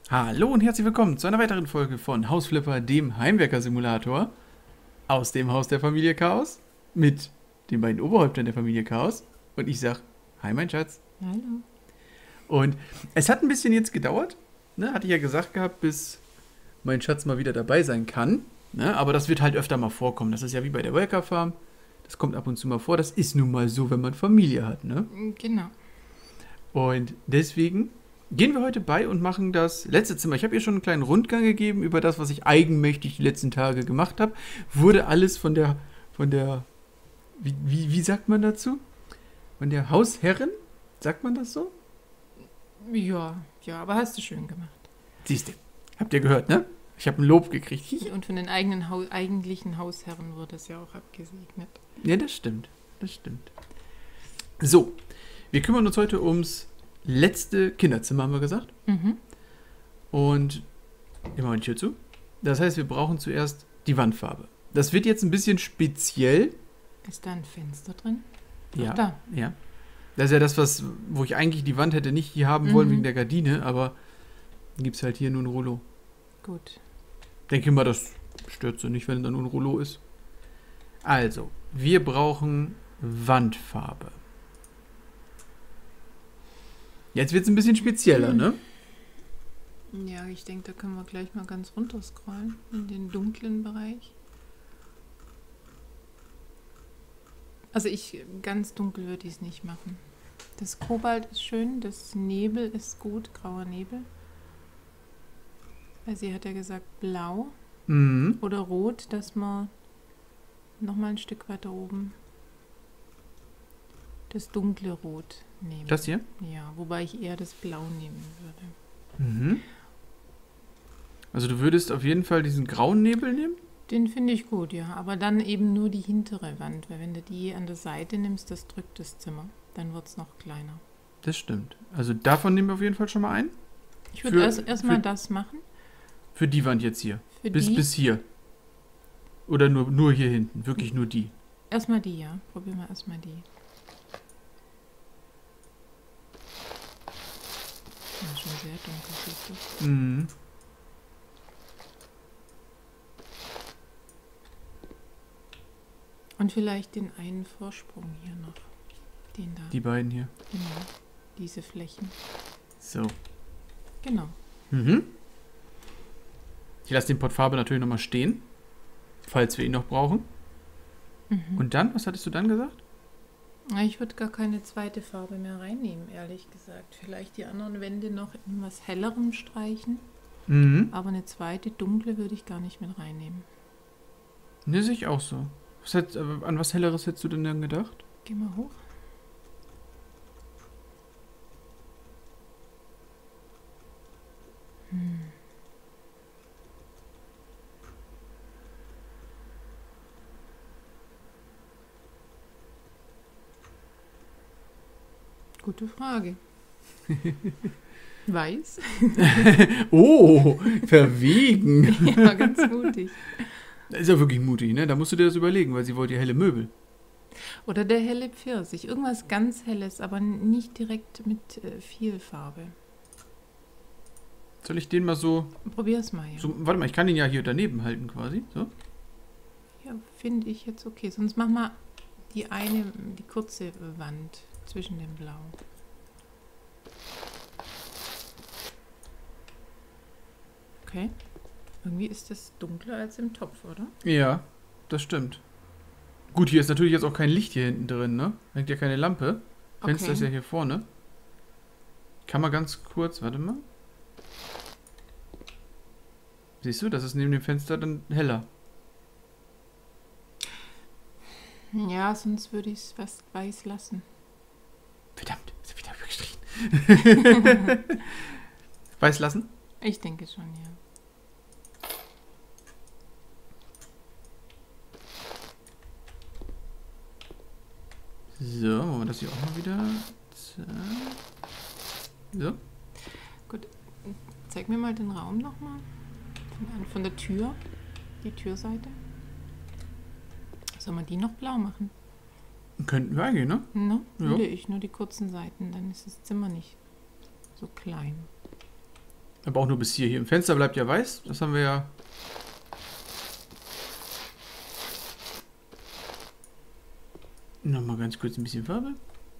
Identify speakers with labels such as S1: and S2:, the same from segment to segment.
S1: Hallo und herzlich willkommen zu einer weiteren Folge von Hausflipper, dem Heimwerker-Simulator aus dem Haus der Familie Chaos mit den beiden Oberhäuptern der Familie Chaos. Und ich sag, hi mein Schatz.
S2: Hallo.
S1: Und es hat ein bisschen jetzt gedauert, ne? Hatte ich ja gesagt gehabt, bis mein Schatz mal wieder dabei sein kann. Ne? Aber das wird halt öfter mal vorkommen. Das ist ja wie bei der Welker Farm. Das kommt ab und zu mal vor. Das ist nun mal so, wenn man Familie hat. Ne?
S2: Genau.
S1: Und deswegen gehen wir heute bei und machen das letzte Zimmer. Ich habe ihr schon einen kleinen Rundgang gegeben über das, was ich eigenmächtig die letzten Tage gemacht habe. Wurde alles wie sagt man dazu? Von der Hausherrin? Sagt man das so?
S2: Ja, aber hast du schön gemacht.
S1: Siehst du, habt ihr gehört, ne? Ich habe ein Lob gekriegt.
S2: Und von den eigentlichen Hausherren wurde es ja auch abgesegnet.
S1: Ja, das stimmt. Das stimmt. So, wir kümmern uns heute ums letzte Kinderzimmer, haben wir gesagt.
S2: Mhm.
S1: Und immer eine Tür zu. Das heißt, wir brauchen zuerst die Wandfarbe. Das wird jetzt ein bisschen speziell.
S2: Ist da ein Fenster drin?
S1: Ja.
S2: Ach, da.
S1: Ja. Das ist ja das, wo ich eigentlich die Wand hätte nicht hier haben wollen wegen der Gardine, aber gibt es halt hier nur ein Rollo.
S2: Gut.
S1: Denke mal, das stört so nicht, wenn da nur ein Rollo ist. Also, wir brauchen Wandfarbe. Jetzt wird es ein bisschen spezieller, ne?
S2: Ja, ich denke, da können wir gleich mal ganz runter scrollen in den dunklen Bereich. Also ganz dunkel würde ich es nicht machen. Das Kobalt ist schön, das Nebel ist gut, grauer Nebel. Weil sie hat ja gesagt blau
S1: Mhm.
S2: oder rot, dass man nochmal ein Stück weiter oben das dunkle Rot nehmen.
S1: Das hier?
S2: Ja, wobei ich eher das Blau nehmen würde.
S1: Mhm. Also du würdest auf jeden Fall diesen grauen Nebel nehmen?
S2: Den finde ich gut, ja. Aber dann eben nur die hintere Wand, weil wenn du die an der Seite nimmst, das drückt das Zimmer. Dann wird es noch kleiner.
S1: Das stimmt. Also davon nehmen wir auf jeden Fall schon mal ein.
S2: Ich würde
S1: Für-
S2: erst mal
S1: für-
S2: das machen.
S1: Für die Wand jetzt hier.
S2: Für
S1: Bis hier. Oder nur hier hinten. Wirklich nur die.
S2: Erstmal die, ja. Probieren wir erstmal die. Das ist schon sehr dunkel, siehst du.
S1: Mhm.
S2: Und vielleicht den einen Vorsprung hier noch. Den da.
S1: Die beiden hier.
S2: Genau. Diese Flächen.
S1: So.
S2: Genau.
S1: Mhm. Ich lasse den Pot Farbe natürlich nochmal stehen. Falls wir ihn noch brauchen.
S2: Mhm.
S1: Und dann, was hattest du dann gesagt?
S2: Ich würde gar keine zweite Farbe mehr reinnehmen, ehrlich gesagt. Vielleicht die anderen Wände noch in was Hellerem streichen.
S1: Mhm.
S2: Aber eine zweite dunkle würde ich gar nicht mit reinnehmen.
S1: Ne, sehe ich auch so. An was Helleres hättest du denn dann gedacht?
S2: Geh mal hoch. Gute Frage. Weiß?
S1: Oh, verwegen.
S2: Ja, ganz mutig.
S1: Das ist ja wirklich mutig, ne? Da musst du dir das überlegen, weil sie wollte ja helle Möbel.
S2: Oder der helle Pfirsich. Irgendwas ganz Helles, aber nicht direkt mit viel Farbe.
S1: Soll ich den mal so,
S2: Probier's mal, ja.
S1: warte mal, ich kann den ja hier daneben halten quasi. So.
S2: Ja, finde ich jetzt okay. Sonst mach mal die kurze Wand zwischen dem Blau. Okay. Irgendwie ist das dunkler als im Topf, oder?
S1: Ja, das stimmt. Gut, hier ist natürlich jetzt auch kein Licht hier hinten drin, ne? Hängt ja keine Lampe. Fenster ist ja hier vorne. Kann man ganz kurz, warte mal. Siehst du, das ist neben dem Fenster dann heller.
S2: Ja, sonst würde ich es fast weiß lassen.
S1: Verdammt, ist wieder übergestrichen. Weiß lassen?
S2: Ich denke schon, ja.
S1: So, machen wir das hier auch mal wieder. So.
S2: Zeig mir mal den Raum nochmal. Von der Tür. Die Türseite. Soll man die noch blau machen?
S1: Könnten wir eigentlich, ne?
S2: Ne?
S1: Ja.
S2: Würde ich, nur die kurzen Seiten. Dann ist das Zimmer nicht so klein.
S1: Aber auch nur bis hier. Hier im Fenster bleibt ja weiß. Das haben wir ja. Nochmal ganz kurz ein bisschen Farbe.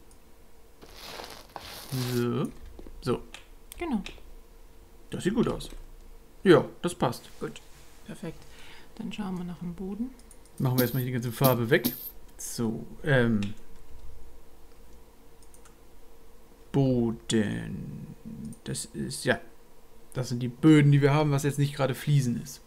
S1: So. So.
S2: Genau.
S1: Das sieht gut aus. Ja, das passt.
S2: Gut. Perfekt. Dann schauen wir nach dem Boden.
S1: Machen wir erstmal die ganze Farbe weg. So, Boden. Das ist, ja. Das sind die Böden, die wir haben, was jetzt nicht gerade Fliesen ist.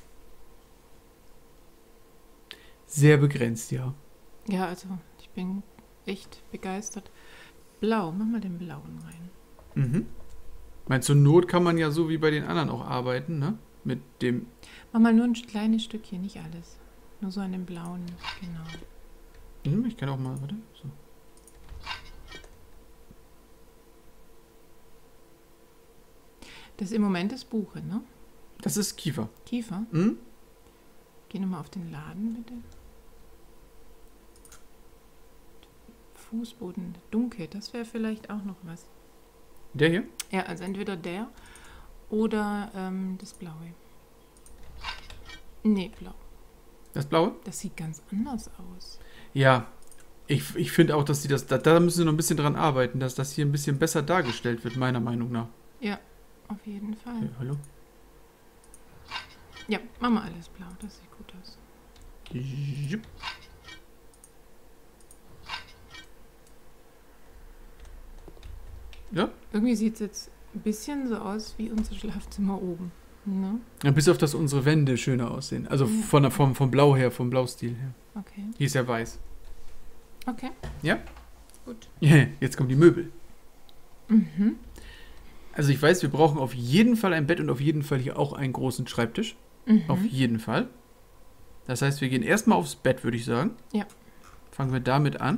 S1: Sehr begrenzt, ja.
S2: Ja, also ich bin echt begeistert. Blau, mach mal den blauen rein.
S1: Mhm. Meinst du, zur Not kann man ja so wie bei den anderen auch arbeiten, ne? Mit dem.
S2: Mach mal nur ein kleines Stückchen, nicht alles. Nur so an dem blauen, genau.
S1: Ich kann auch mal, warte. So.
S2: Das im Moment ist Buche, ne?
S1: Das ist Kiefer.
S2: Kiefer.
S1: Hm?
S2: Geh nochmal auf den Laden, bitte. Fußboden, dunkel, das wäre vielleicht auch noch was.
S1: Der hier?
S2: Ja, also entweder der oder das blaue. Nee, blau.
S1: Das blaue?
S2: Das sieht ganz anders aus.
S1: Ja. Ich finde auch, dass sie das. Da müssen sie noch ein bisschen dran arbeiten, dass das hier ein bisschen besser dargestellt wird, meiner Meinung nach.
S2: Ja, auf jeden Fall.
S1: Okay, hallo?
S2: Ja, mach mal alles blau, das sieht gut aus.
S1: Jupp. Ja?
S2: Irgendwie sieht es jetzt ein bisschen so aus wie unser Schlafzimmer oben. Ne?
S1: Ja, bis auf, dass unsere Wände schöner aussehen. Also
S2: Ja.
S1: vom Blau her, vom Blaustil her.
S2: Okay.
S1: Hier ist ja weiß.
S2: Okay.
S1: Ja?
S2: Gut.
S1: Jetzt kommen die Möbel.
S2: Mhm.
S1: Also ich weiß, wir brauchen auf jeden Fall ein Bett und auf jeden Fall hier auch einen großen Schreibtisch.
S2: Mhm.
S1: Auf jeden Fall. Das heißt, wir gehen erstmal aufs Bett, würde ich sagen.
S2: Ja.
S1: Fangen wir damit an.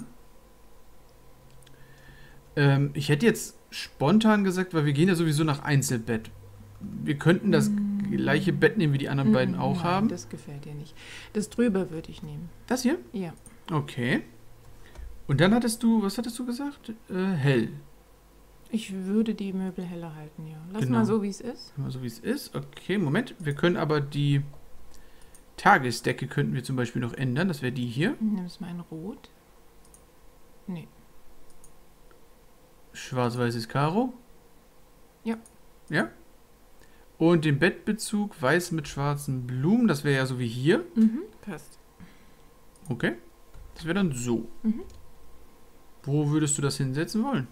S1: Ich hätte jetzt spontan gesagt, weil wir gehen ja sowieso nach Einzelbett. Wir könnten das gleiche Bett nehmen, wie die anderen beiden auch
S2: Nein,
S1: haben.
S2: das gefällt dir nicht. Das drüber würde ich nehmen.
S1: Das hier?
S2: Ja.
S1: Okay. Und dann was hattest du gesagt? Hell.
S2: Ich würde die Möbel heller halten, ja. Lass
S1: Genau.
S2: mal so, wie es ist.
S1: Mal so wie es ist. Okay, Moment. Wir können aber die Tagesdecke könnten wir zum Beispiel noch ändern. Das wäre die hier.
S2: Nimmst mal in Rot. Nee.
S1: Schwarz-weißes Karo.
S2: Ja.
S1: Ja. Und den Bettbezug weiß mit schwarzen Blumen. Das wäre ja so wie hier.
S2: Mhm. Passt.
S1: Okay. Das wäre dann so.
S2: Mhm.
S1: Wo würdest du das hinsetzen wollen?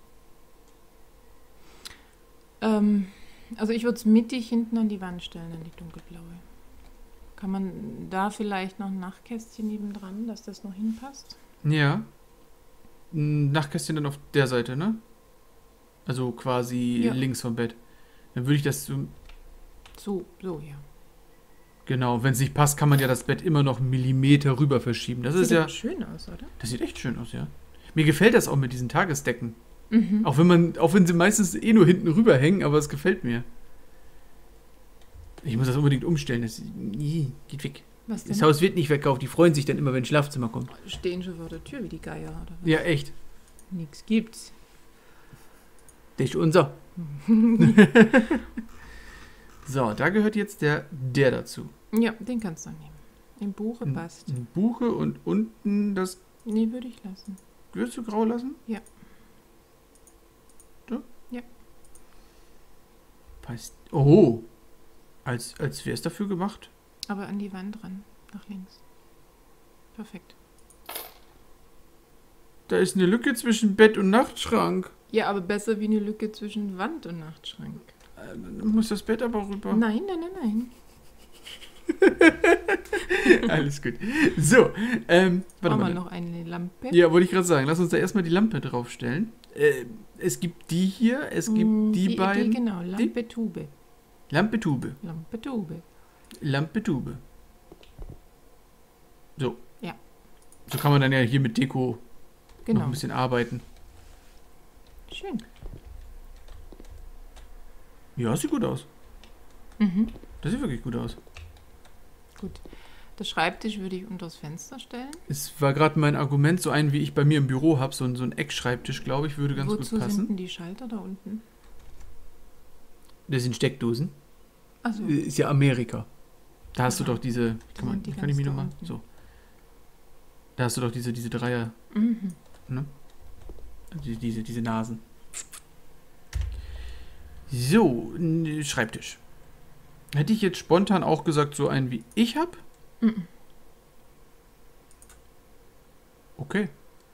S2: Also ich würde es mittig hinten an die Wand stellen, an die dunkelblaue. Kann man da vielleicht noch ein Nachtkästchen nebendran, dass das noch hinpasst?
S1: Ja. Nachtkästchen dann auf der Seite, ne? Also quasi
S2: Ja.
S1: links vom Bett. Dann würde ich das so.
S2: So, ja.
S1: Genau, wenn es nicht passt, kann man ja das Bett immer noch einen Millimeter rüber verschieben. Das ist
S2: Sieht
S1: ja.
S2: aber schön aus, oder?
S1: Das sieht echt schön aus, ja. Mir gefällt das auch mit diesen Tagesdecken.
S2: Mhm.
S1: Auch wenn sie meistens eh nur hinten rüber hängen, aber es gefällt mir. Ich muss das unbedingt umstellen. Das geht weg.
S2: Was denn?
S1: Das Haus wird nicht verkauft. Die freuen sich dann immer, wenn ein Schlafzimmer kommt.
S2: Stehen schon vor der Tür wie die Geier, oder was?
S1: Ja, echt.
S2: Nix gibt's.
S1: Das ist unser. So, da gehört jetzt der dazu.
S2: Ja, den kannst du nehmen. In Buche
S1: Ein
S2: passt.
S1: Buche und unten das.
S2: Nee, würde ich lassen.
S1: Würdest du grau lassen?
S2: Ja.
S1: So?
S2: Ja.
S1: Passt. Oh. Als wäre es dafür gemacht.
S2: Aber an die Wand ran, nach links. Perfekt.
S1: Da ist eine Lücke zwischen Bett und Nachtschrank.
S2: Ja, aber besser wie eine Lücke zwischen Wand und Nachtschrank.
S1: Dann muss das Bett aber rüber.
S2: Nein, nein, nein, nein.
S1: Alles gut. So, warte
S2: Brauchen wir
S1: mal.
S2: noch eine Lampe?
S1: Ja, wollte ich gerade sagen. Lass uns da erstmal die Lampe draufstellen. Es gibt die hier, es gibt die beiden.
S2: Genau, Lampe, Tube.
S1: Lampe, Tube.
S2: Lampe, Tube.
S1: Lampe, Tube. So.
S2: Ja.
S1: So kann man dann ja hier mit Deko noch
S2: Genau.
S1: ein bisschen arbeiten.
S2: Schön.
S1: Ja, sieht gut aus.
S2: Mhm.
S1: Das sieht wirklich gut aus.
S2: Gut. Der Schreibtisch würde ich unter das Fenster stellen.
S1: Es war gerade mein Argument, so einen wie ich bei mir im Büro habe, so ein Eckschreibtisch, glaube ich, würde ganz
S2: Wozu
S1: gut passen.
S2: sind denn die Schalter da unten?
S1: Das sind Steckdosen.
S2: Also,
S1: Ist ja Amerika. Da hast du
S2: Aha.
S1: doch diese.
S2: Die sind die
S1: Kann ich mich
S2: ganz da
S1: nochmal.
S2: unten.
S1: So. Da hast du doch diese Dreier.
S2: mhm.
S1: Ne? Diese Nasen. So, Schreibtisch. Hätte ich jetzt spontan auch gesagt, so einen wie ich habe?
S2: Mhm.
S1: Okay.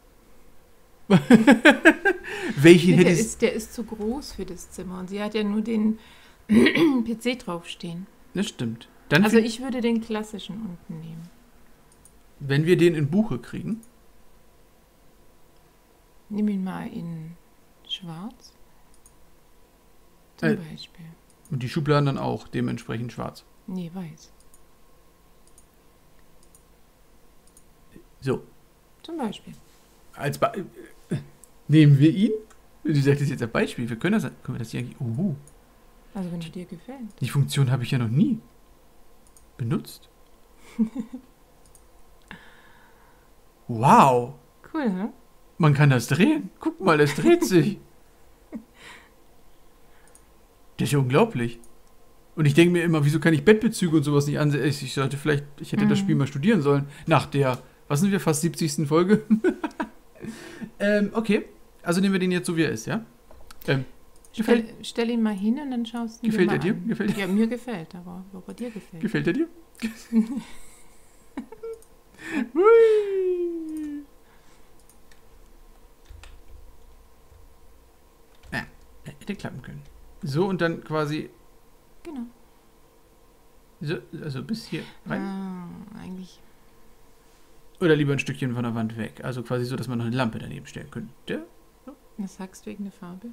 S1: Welchen
S2: Nee,
S1: hättest
S2: der ist zu groß für das Zimmer und sie hat ja nur den PC draufstehen.
S1: Das stimmt. Dann,
S2: Also ich würde den klassischen unten nehmen.
S1: wenn wir den in Buche kriegen,
S2: Nimm ihn mal in schwarz. Zum Beispiel.
S1: und die Schubladen dann auch dementsprechend schwarz.
S2: Nee, weiß.
S1: So,
S2: Zum Beispiel.
S1: als nehmen wir ihn? Du sagst das jetzt als Beispiel. Können wir das hier eigentlich.
S2: Also wenn er dir gefällt.
S1: Die Funktion habe ich ja noch nie benutzt. Wow,
S2: Cool, ne?
S1: man kann das drehen. Guck mal, es dreht sich. Das ist ja unglaublich. Und ich denke mir immer, wieso kann ich Bettbezüge und sowas nicht ansehen? Ich hätte das Spiel mal studieren sollen. Nach der, was sind wir, fast 70. Folge? Okay, also nehmen wir den jetzt so, wie er ist, ja?
S2: Stell ihn mal hin und dann schaust du ihn
S1: Gefällt
S2: mal
S1: er dir?
S2: an.
S1: Gefällt er?
S2: Ja, mir gefällt, aber ob er dir gefällt.
S1: Gefällt er dir? Hui. Hätte klappen können. So, und dann quasi,
S2: Genau.
S1: so, also bis hier rein.
S2: Eigentlich.
S1: Oder lieber ein Stückchen von der Wand weg. Also quasi so, dass man noch eine Lampe daneben stellen könnte.
S2: Was sagst du wegen der Farbe?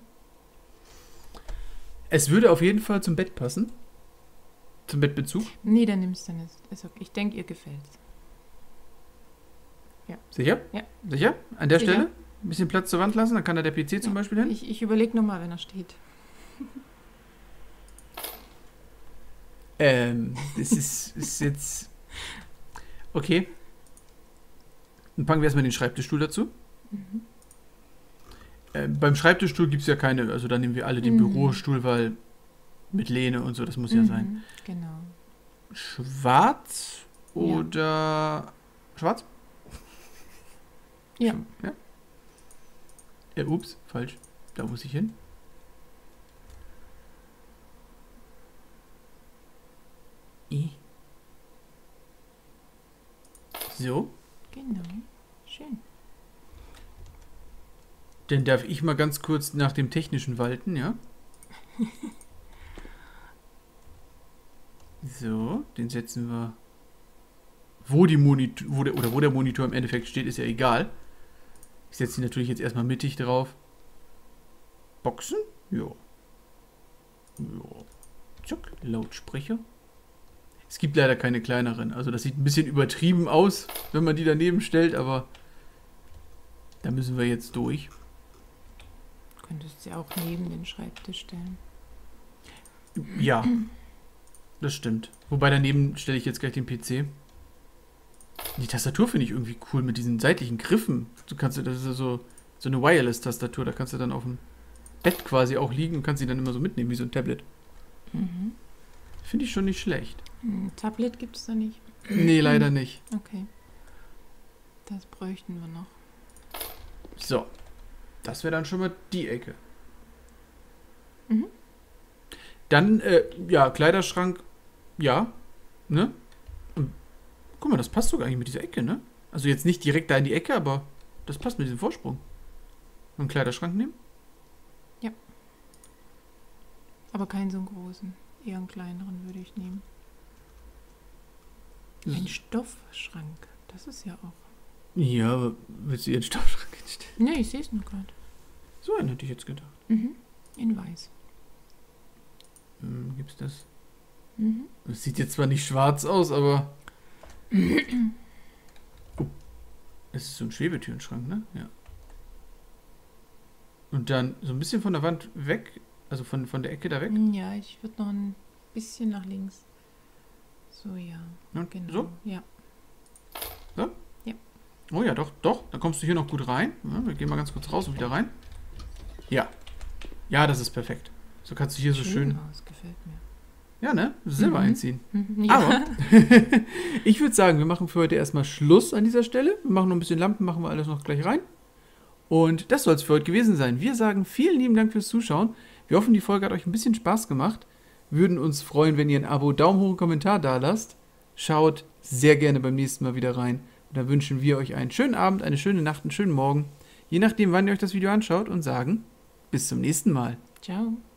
S1: Es würde auf jeden Fall zum Bett passen. Zum Bettbezug.
S2: Nee, dann nimmst du nicht. Ist okay. Ich denke, ihr gefällt's.
S1: Sicher?
S2: Ja.
S1: Sicher? An der
S2: Sicher.
S1: Stelle? Ein bisschen Platz zur Wand lassen, dann kann da der PC zum Beispiel hin.
S2: Ich überlege nochmal, wenn er steht.
S1: Das ist jetzt. Okay. Dann packen wir erstmal den Schreibtischstuhl dazu.
S2: Mhm.
S1: Beim Schreibtischstuhl gibt es ja keine, also da nehmen wir alle den
S2: Mhm.
S1: Bürostuhl, weil mit Lehne und so, das muss ja sein.
S2: Genau.
S1: Schwarz oder schwarz?
S2: Ja.
S1: Ups, falsch. Da muss ich hin. So,
S2: Genau. Schön.
S1: dann darf ich mal ganz kurz nach dem Technischen walten, ja? So, den setzen wir. Wo der Monitor im Endeffekt steht, ist ja egal. Ich setze ihn natürlich jetzt erstmal mittig drauf. Boxen? Ja. Ja. Zuck, Lautsprecher. Es gibt leider keine kleineren. Also das sieht ein bisschen übertrieben aus, wenn man die daneben stellt, aber da müssen wir jetzt durch.
S2: Du könntest sie auch neben den Schreibtisch stellen.
S1: Ja, das stimmt. Wobei daneben stelle ich jetzt gleich den PC. Die Tastatur finde ich irgendwie cool mit diesen seitlichen Griffen. Das ist ja so eine Wireless-Tastatur, da kannst du dann auf dem Bett quasi auch liegen und kannst sie dann immer so mitnehmen, wie so ein Tablet.
S2: Mhm.
S1: Finde ich schon nicht schlecht.
S2: Ein Tablet gibt es da nicht.
S1: Nee, leider nicht.
S2: Okay. Das bräuchten wir noch.
S1: So, das wäre dann schon mal die Ecke.
S2: Mhm.
S1: Dann, Kleiderschrank, ja, ne? Und, guck mal, das passt sogar eigentlich mit dieser Ecke, ne? Also jetzt nicht direkt da in die Ecke, aber das passt mit diesem Vorsprung. Einen Kleiderschrank nehmen?
S2: Aber keinen so einen großen. Eher einen kleineren würde ich nehmen. Ein Stoffschrank. Das ist ja auch.
S1: Ja, aber willst du ihren Stoffschrank hinstellen?
S2: Nee, ich sehe es nur gerade.
S1: So einen hätte ich jetzt gedacht.
S2: Mhm. In weiß.
S1: Gibt's das?
S2: Mhm.
S1: Das sieht jetzt zwar nicht schwarz aus, aber. Oh. Es ist so ein Schwebetürenschrank, ne? Ja. Und dann so ein bisschen von der Wand weg, also von der Ecke da weg.
S2: Ja, ich würde noch ein bisschen nach links. So, ja.
S1: Und
S2: Genau.
S1: so?
S2: Ja.
S1: Oh ja, doch. Dann kommst du hier noch gut rein. Ja, wir gehen mal ganz kurz raus und wieder rein. Ja. Ja, das ist perfekt. So kannst du hier so schön...
S2: Aus, gefällt mir.
S1: Ja, ne? Silber einziehen.
S2: Ja.
S1: Aber ich würde sagen, wir machen für heute erstmal Schluss an dieser Stelle. Wir machen noch ein bisschen Lampen, machen wir alles noch gleich rein. Und das soll es für heute gewesen sein. Wir sagen vielen lieben Dank fürs Zuschauen. Wir hoffen, die Folge hat euch ein bisschen Spaß gemacht. Würden uns freuen, wenn ihr ein Abo, Daumen hoch und Kommentar da lasst. Schaut sehr gerne beim nächsten Mal wieder rein. Und dann wünschen wir euch einen schönen Abend, eine schöne Nacht, einen schönen Morgen. Je nachdem, wann ihr euch das Video anschaut und sagen, bis zum nächsten Mal.
S2: Ciao.